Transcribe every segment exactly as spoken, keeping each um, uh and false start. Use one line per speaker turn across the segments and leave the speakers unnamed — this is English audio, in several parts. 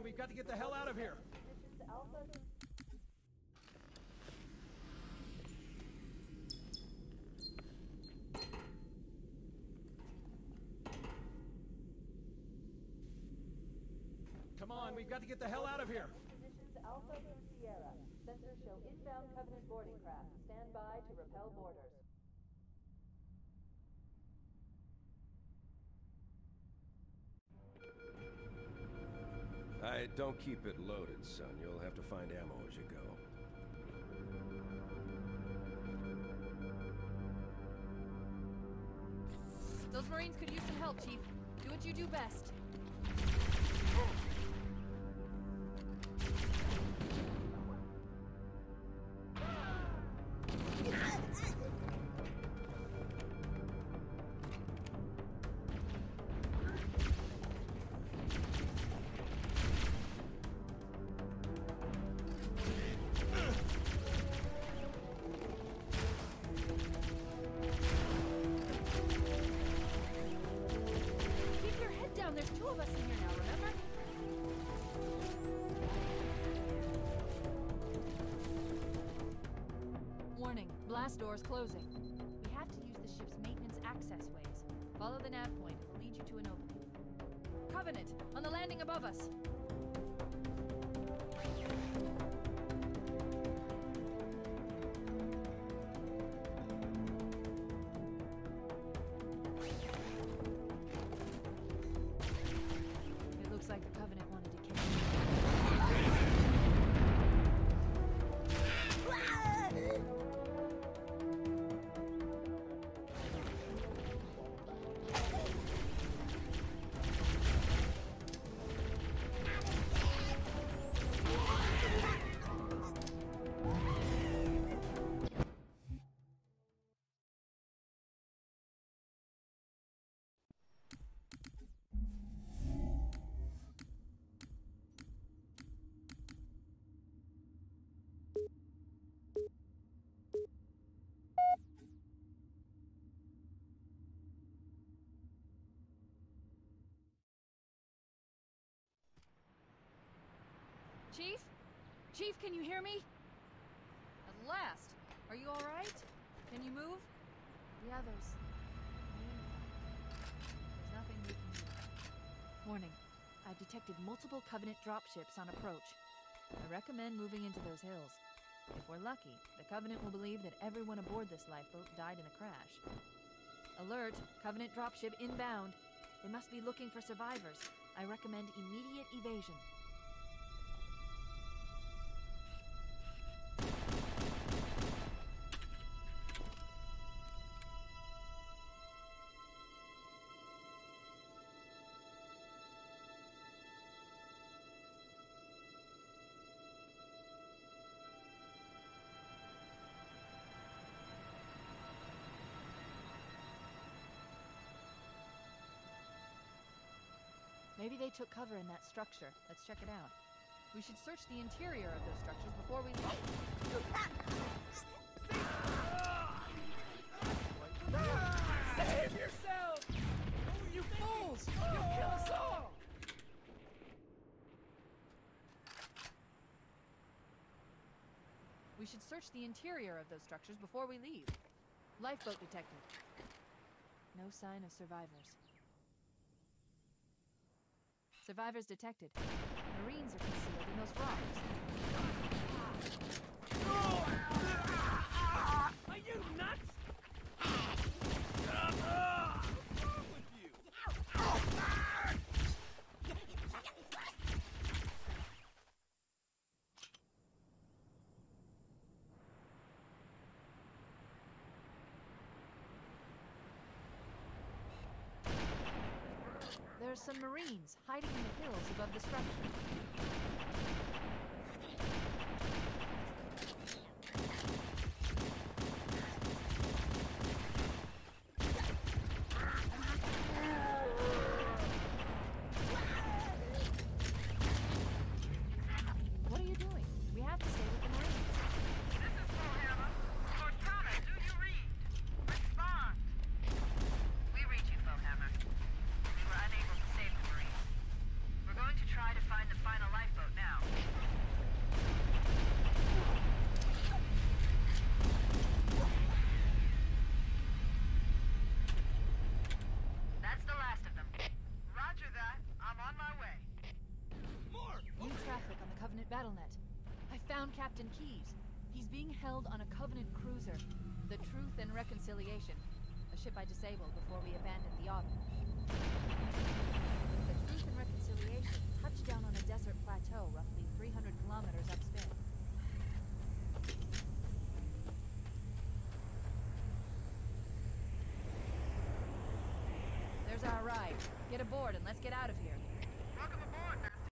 on, we've got to get the hell out of here. Come on, we've got to get the hell out of here.
Positions Alpha and Sierra. Sensors show inbound Covenant boarding craft. Stand by to repel boarders.
I don't keep it loaded, son. You'll have to find ammo as you go.
Those Marines could use some help, Chief. Do what you do best. Blast doors closing. We have to use the ship's maintenance access ways. Follow the nav point. It will lead you to an opening. Covenant! On the landing above us! It looks like the Covenant wanted to kill us. Chief? Chief, can you hear me? At last! Are you alright? Can you move? The others. There's nothing we can do. Warning. I've detected multiple Covenant dropships on approach. I recommend moving into those hills. If we're lucky, the Covenant will believe that everyone aboard this lifeboat died in the crash. Alert! Covenant dropship inbound. They must be looking for survivors. I recommend immediate evasion. Maybe they took cover in that structure. Let's check it out. We should search the interior of those structures before we leave.
Save yourself! Oh, you fools! You'll kill us all!
We should search the interior of those structures before we leave. Lifeboat detected. No sign of survivors. Survivors detected. Marines are concealed in those rocks.
Are you nuts? What's wrong with you?
There are some Marines hiding in the hills above the structure. What are you doing? We have to stay with the Marines.
This is Bullhammer. Cortana, do you read? Respond. We read you, Bullhammer. We were unable to save the Marines. We're going to try to find the final life
being held on a Covenant cruiser, the Truth and Reconciliation, a ship I disabled before we abandoned the Autumn. The Truth and Reconciliation touched down on a desert plateau roughly three hundred kilometers upstream. There's our ride. Get aboard and let's get out of here.
Welcome aboard, Master.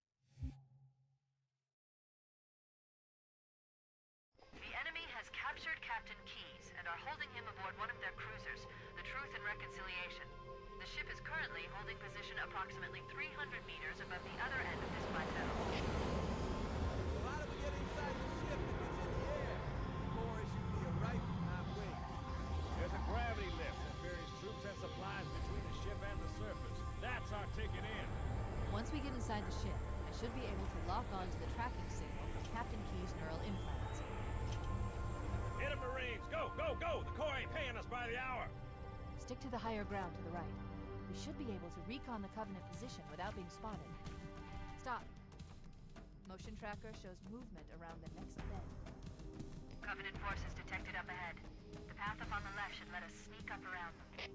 The enemy has captured Captain Keyes and are holding him aboard one of their cruisers, the Truth and Reconciliation. The ship is currently holding position approximately three hundred meters above the other end of this plateau.
So how do we get inside the ship if it's in the air? Or it should be a rifle, not wings.
There's a gravity lift that ferries troops and supplies between the ship and the surface. That's our ticket in.
Once we get inside the ship, I should be able to lock on to the tracking signal from Captain Keyes' neural implants.
Hit 'em, Marines! Go, go, go! The Corps ain't paying us by the hour!
Stick to the higher ground to the right. We should be able to recon the Covenant position without being spotted. Stop. Motion tracker shows movement around the next bend.
Covenant forces detected up ahead. The path up on the left should let us sneak up around them.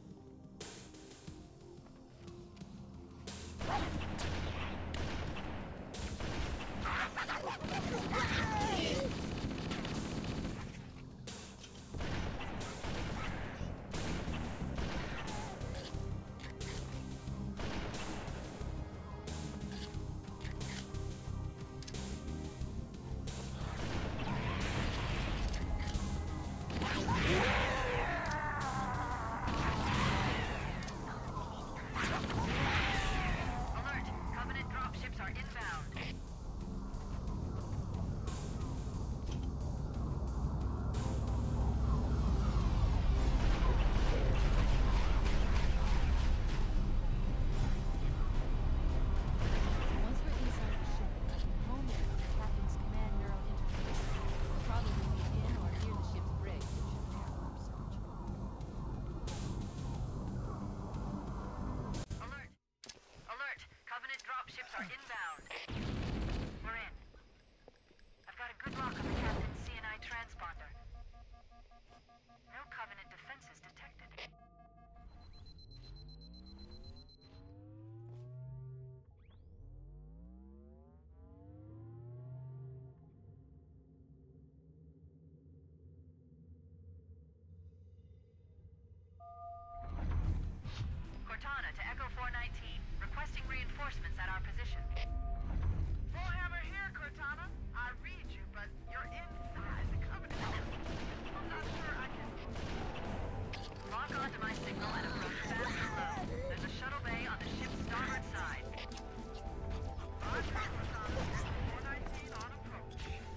Requesting reinforcements at our position.
Warhammer here, Cortana. I read you, but you're inside the Covenant. I'm not sure I can...
Lock onto my signal and approach fast and low. There's a shuttle bay on the ship's starboard side.
Roger, Cortana. four nineteen on approach.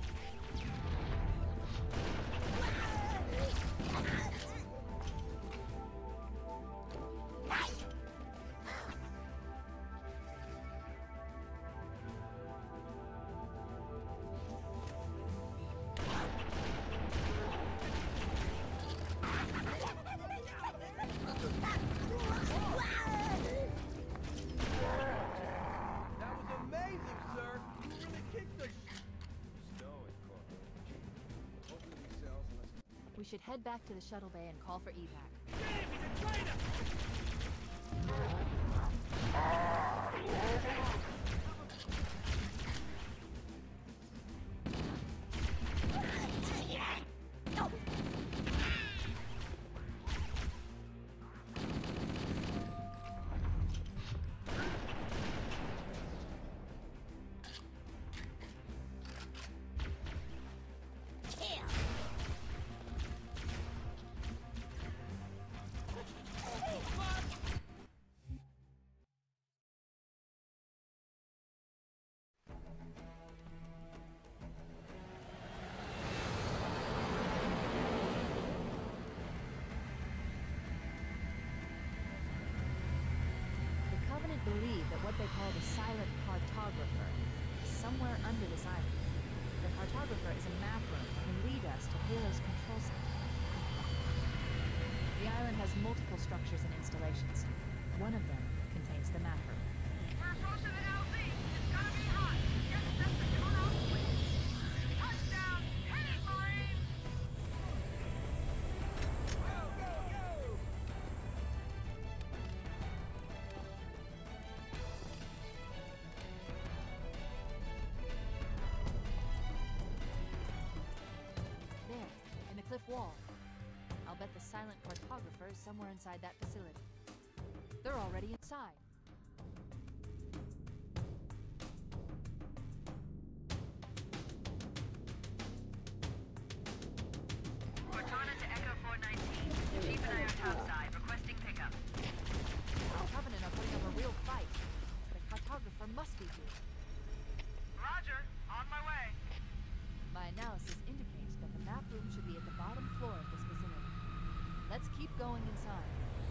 We should head back to the shuttle bay and call for evac.
Damn, he's a traitor!
Believe that what they call the silent cartographer is somewhere under this island. The cartographer is a map room that can lead us to Halo's control center. The island has multiple structures and installations. One of them contains the map room.
We're approaching the L Z. It's gonna be hot. Get set to tune out, please. Touchdown! Hit it, Marines!
cliff wall. I'll bet the silent cartographer is somewhere inside that facility. They're already inside.
Cortana to Echo four nineteen. Chief and I are topside, requesting pickup.
The Covenant are putting up a real fight. The cartographer must be here.
Roger. On my way.
My analysis indicates that the map room should be at the bottom floor of this facility. Let's keep going inside.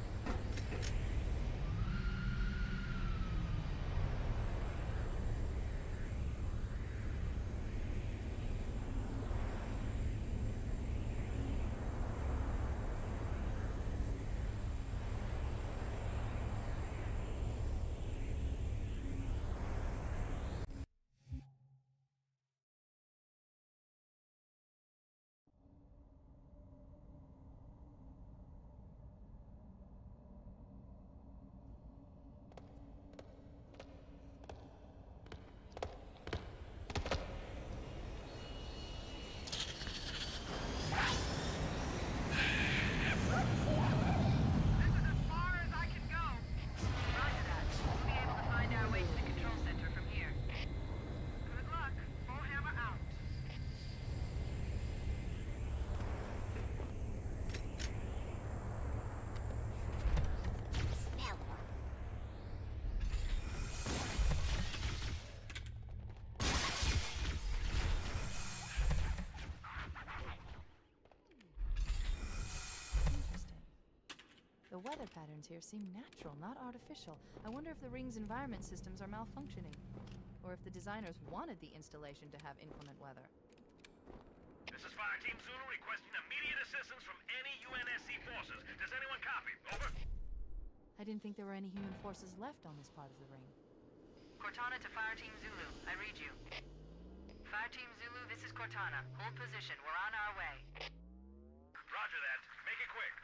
The weather patterns here seem natural, not artificial. I wonder if the ring's environment systems are malfunctioning, or if the designers wanted the installation to have inclement weather.
This is Fire Team Zulu requesting immediate assistance from any U N S C forces. Does anyone copy? Over.
I didn't think there were any human forces left on this part of the ring.
Cortana to Fire Team Zulu. I read you. Fire Team Zulu, this is Cortana. Hold position. We're on our way.
Roger that. Make it quick.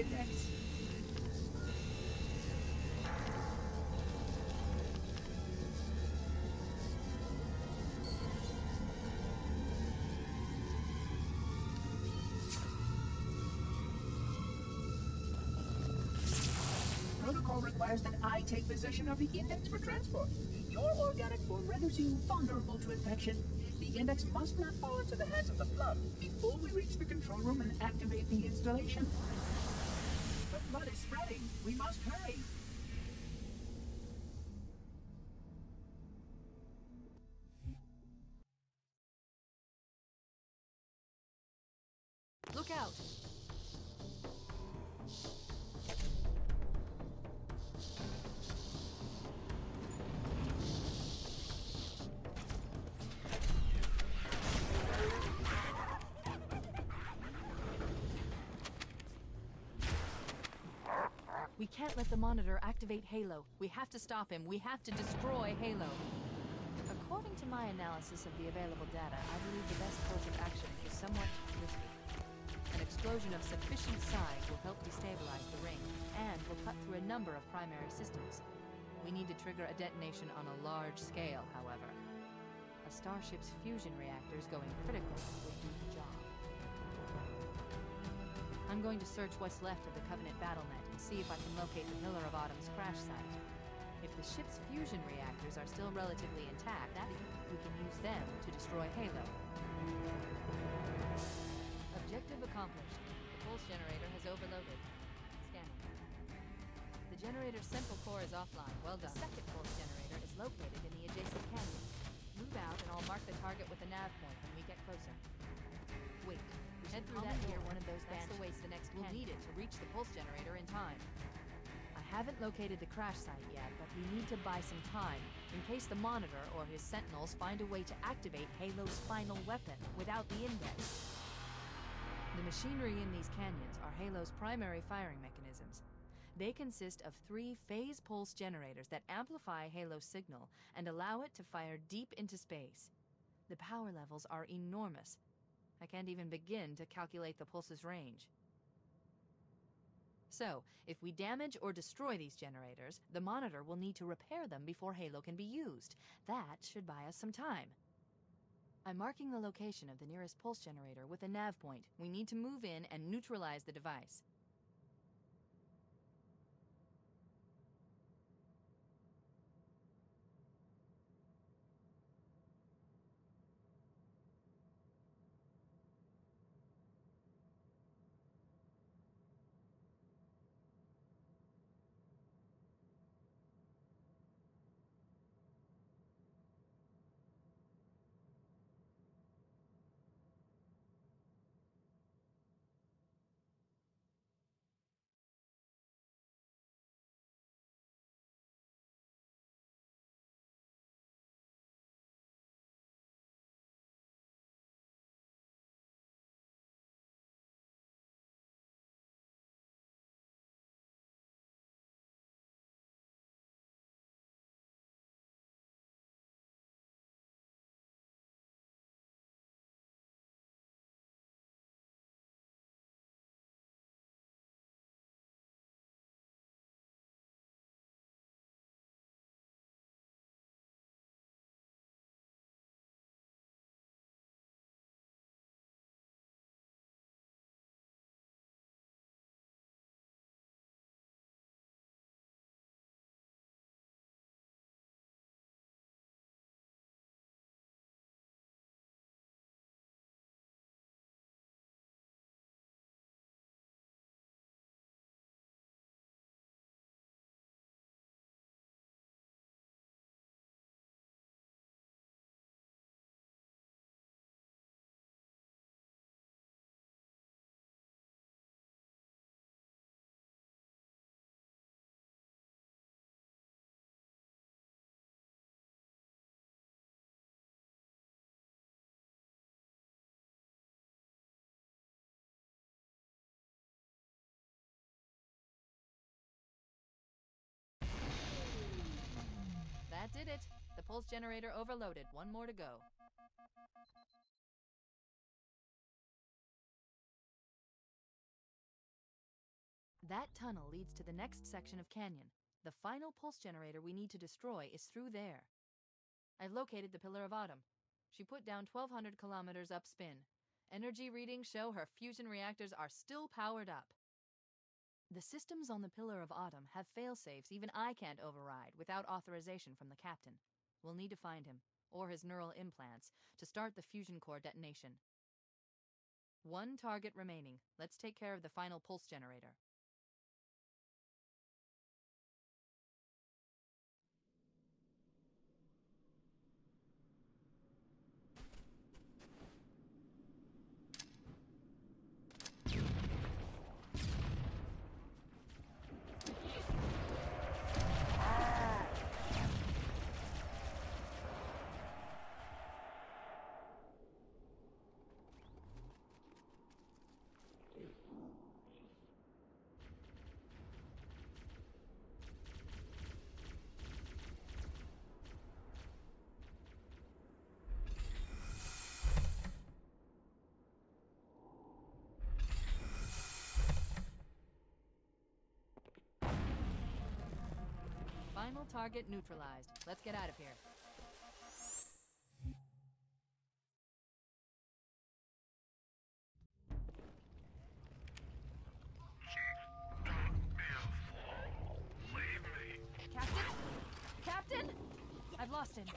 index. Protocol requires that I take possession of the index for transport. Your organic form renders you vulnerable to infection. The index must not fall into the hands of the flood before we reach the control room and activate the installation. The flood is spreading. We must hurry.
Look out! We can't let the monitor activate Halo. We have to stop him. We have to destroy Halo. According to my analysis of the available data, I believe the best course of action is somewhat risky. An explosion of sufficient size will help destabilize the ring, and will cut through a number of primary systems. We need to trigger a detonation on a large scale, however. A starship's fusion reactors going critical will do the job. I'm going to search what's left of the Covenant BattleNet and see if I can locate the Pillar of Autumn's crash site. If the ship's fusion reactors are still relatively intact, that we can use them to destroy Halo. Objective accomplished. The pulse generator has overloaded. Scanning. The generator's central core is offline. Well done. The second pulse generator is located in the adjacent canyon. Move out and I'll mark the target with a nav point when we get closer. Wait. Head through that near one of those bands. That's the way to the next canyon. We'll need it to reach the pulse generator in time. I haven't located the crash site yet, but we need to buy some time in case the Monitor or his Sentinels find a way to activate Halo's final weapon without the index. The machinery in these canyons are Halo's primary firing mechanisms. They consist of three phase pulse generators that amplify Halo's signal and allow it to fire deep into space. The power levels are enormous. I can't even begin to calculate the pulse's range. So, if we damage or destroy these generators, the Monitor will need to repair them before Halo can be used. That should buy us some time. I'm marking the location of the nearest pulse generator with a nav point. We need to move in and neutralize the device. That did it. The pulse generator overloaded. One more to go. That tunnel leads to the next section of canyon. The final pulse generator we need to destroy is through there. I've located the Pillar of Autumn. She put down twelve hundred kilometers upspin. Energy readings show her fusion reactors are still powered up. The systems on the Pillar of Autumn have failsafes even I can't override without authorization from the captain. We'll need to find him, or his neural implants, to start the fusion core detonation. One target remaining. Let's take care of the final pulse generator. Final target neutralized. Let's get out of here. Captain? Captain? I've lost him.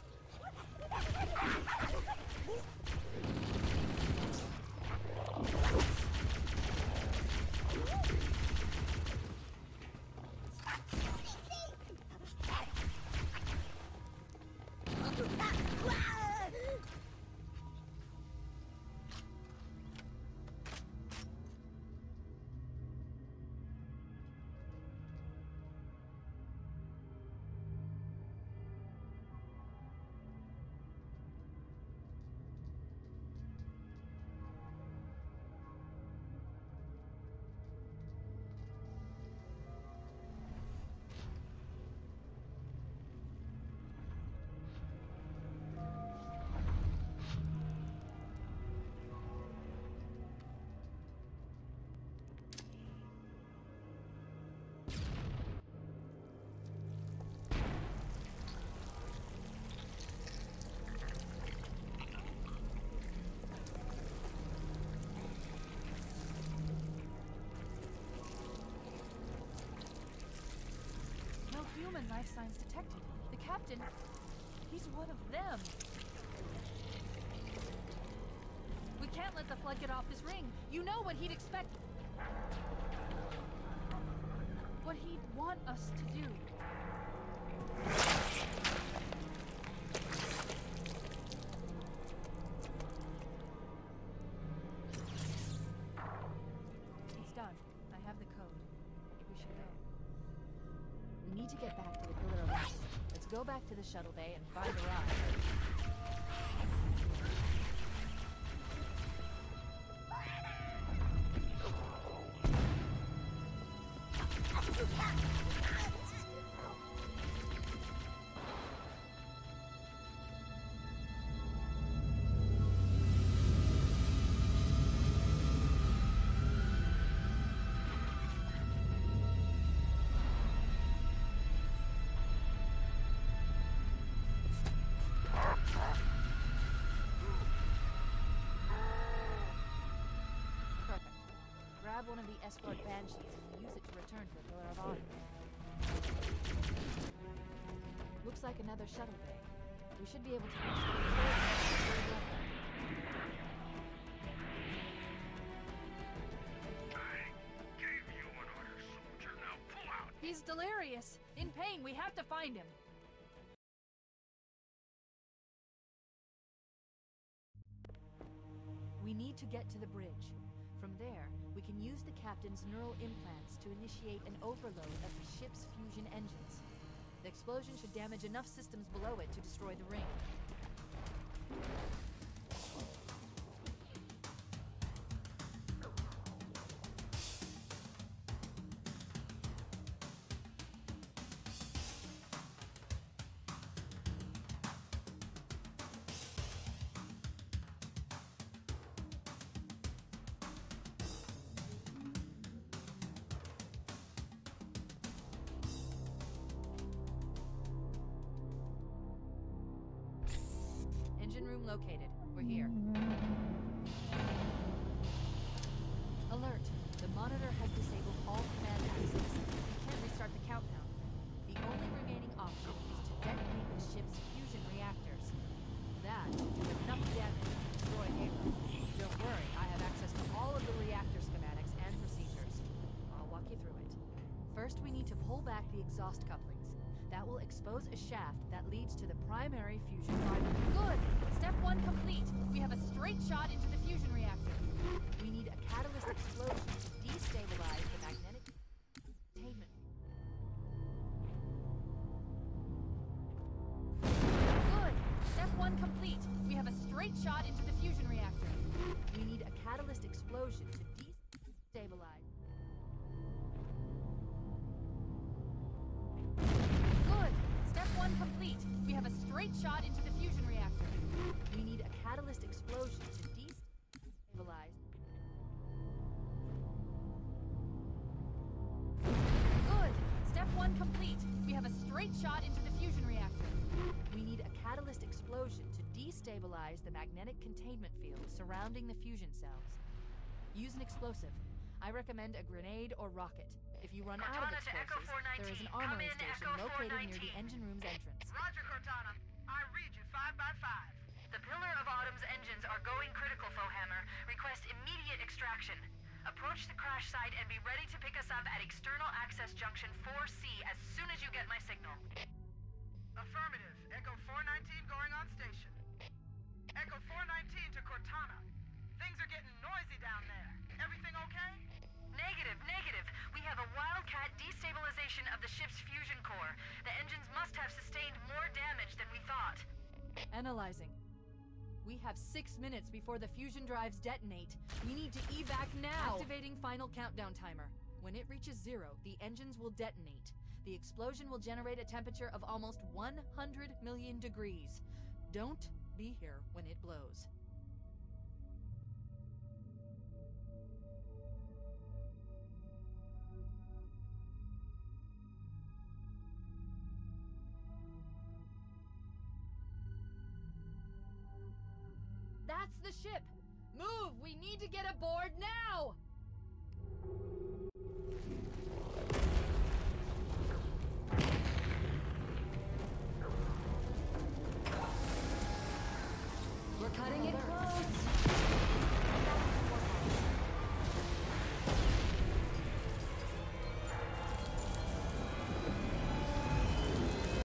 Human life signs detected. The captain, he's one of them. We can't let the flood get off this ring. You know what he'd expect. What he'd want us to do. He's done. I have the code. We should go. We need to get back to the Pillar of Autumn. Let's go back to the shuttle bay and find the rock. Grab one of the escort banshees and use it to return to the Pillar of Autumn. Looks like another shuttle bay. We should be able to reach the third level.
I gave you an order, soldier. Now pull out!
He's delirious. In pain. We have to find him. We need to get to the bridge. From there, we can use the captain's neural implants to initiate an overload of the ship's fusion engines. The explosion should damage enough systems below it to destroy the ring. room located. We're here. Alert. The monitor has disabled all command access. We can't restart the countdown. The only remaining option is to detonate the ship's fusion reactors. That should do enough damage to destroy Halo. Don't worry, I have access to all of the reactor schematics and procedures. I'll walk you through it. First, we need to pull back the exhaust couplings. That will expose a shaft that leads to the primary fusion drive. Good! Step one complete. We have a straight shot into the fusion reactor. We need a catalyst explosion to destabilize the magnetic containment. Good! Step one complete. We have a straight shot into the fusion reactor. We need a catalyst explosion to destabilize. Good! Step one complete. We have a straight shot into the fusion reactor. We need a catalyst explosion to destabilize. Good! Step one complete. We have a straight shot into the fusion reactor. We need a catalyst explosion to destabilize the magnetic containment field surrounding the fusion cells. Use an explosive. I recommend a grenade or rocket. If you run out of
Cortana to Echo
explosives,
four nineteen.
there is an
Come
armory
in,
station
Echo
located near the
four nineteen.
engine room's entrance.
Roger, Cortana. I read you five by five.
The Pillar of Autumn's engines are going critical, Fohammer. Request immediate extraction. Approach the crash site and be ready to pick us up at External Access Junction four C as soon as you get my signal.
Affirmative. Echo four nineteen going on station. Echo four nineteen to Cortana. Things are getting noisy down there. Everything okay?
Negative, negative. We have a wildcat destabilization of the ship's fusion core. The engines must have sustained more damage than we thought.
Analyzing. We have six minutes before the fusion drives detonate. We need to evac now! Activating final countdown timer. When it reaches zero, the engines will detonate. The explosion will generate a temperature of almost one hundred million degrees. Don't be here when it blows. That's the ship! Move! We need to get aboard now! We're cutting it close!